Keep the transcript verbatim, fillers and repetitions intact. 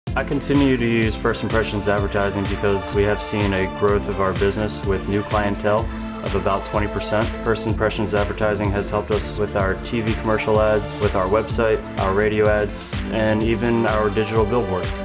I continue to use First Impressions advertising because we have seen a growth of our business with new clientele of about twenty percent. First Impressions advertising has helped us with our T V commercial ads, with our website, our radio ads, and even our digital billboard.